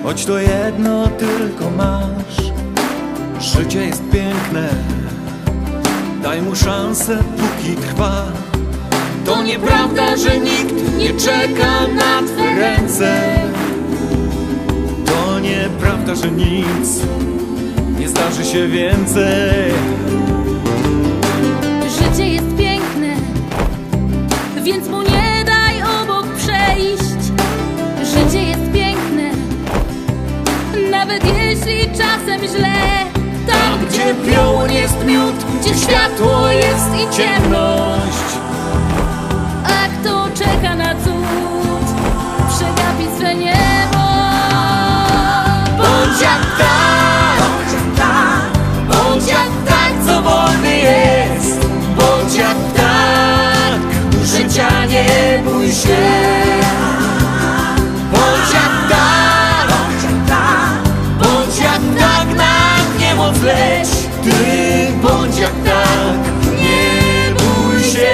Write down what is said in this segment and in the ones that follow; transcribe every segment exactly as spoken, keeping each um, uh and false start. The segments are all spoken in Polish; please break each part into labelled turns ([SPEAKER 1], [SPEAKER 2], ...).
[SPEAKER 1] choć to jedno tylko masz. Życie jest piękne, daj mu szansę, póki trwa. To nieprawda, że nikt nie czeka na twe ręce. To nieprawda, że nic nie zdarzy się więcej.
[SPEAKER 2] Życie jest piękne, więc mu nie daj obok przejść. Życie jest piękne, nawet jeśli czasem źle.
[SPEAKER 1] Tam, gdzie piołun jest miód, gdzie światło jest i ciemność.
[SPEAKER 2] A kto czeka na cud, przegapi swe niebo.
[SPEAKER 1] Bądź jak tak, bądź jak tak, co wolny jest. Bądź jak tak, życia nie bój się. Bądź jak tak, bądź jak tak, nad niemoc leć. Ty bądź jak tak, nie bój się.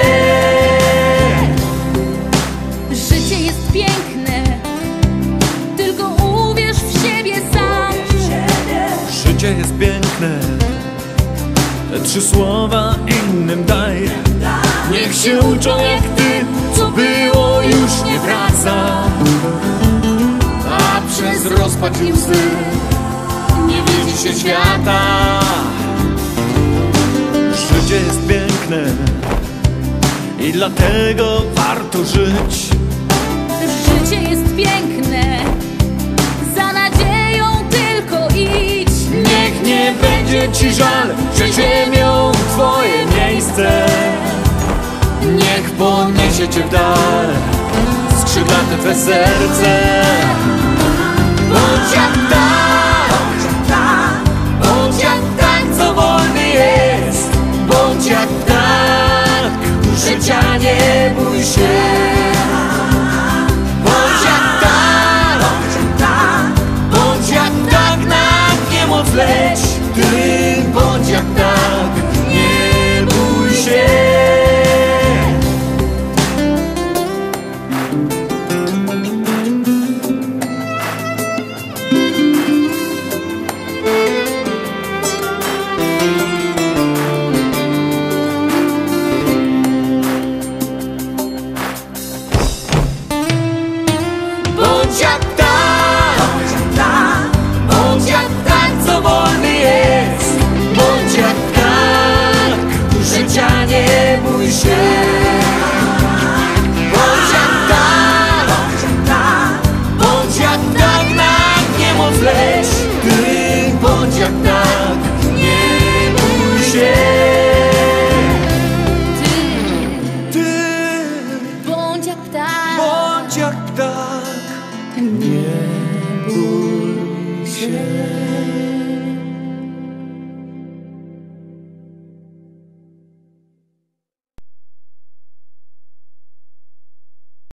[SPEAKER 2] Życie jest piękne, tylko uwierz w siebie sam.
[SPEAKER 1] Życie jest piękne, te trzy słowa innym daj. Niech się uczą jak ty, co było już nie wraca. A przez rozpacz i łzy nie widzi się świata. Życie jest piękne i dlatego warto żyć.
[SPEAKER 2] Życie jest piękne, za nadzieją tylko idź.
[SPEAKER 1] Niech nie będzie ci żal, że ziemią twoje miejsce. Niech poniesie cię w dal skrzydlate twe serce. Bądź jak tak, bądź jak tak, co wolny jest. Bądź jak tak, życia nie bój się. Bądź jak tak, bądź jak tak, nad niemoc leć. Ty bądź jak tak, nie bój się. Bądź jak tak, bądź jak tak, co wolny jest. Bądź jak tak, życia nie bój się. Bądź jak tak, bądź jak tak, nad niemoc leć. Ty bądź jak tak, nie bój się.
[SPEAKER 2] Ty,
[SPEAKER 1] Ty
[SPEAKER 2] bądź jak tak,
[SPEAKER 1] bądź jak tak, nie bój się.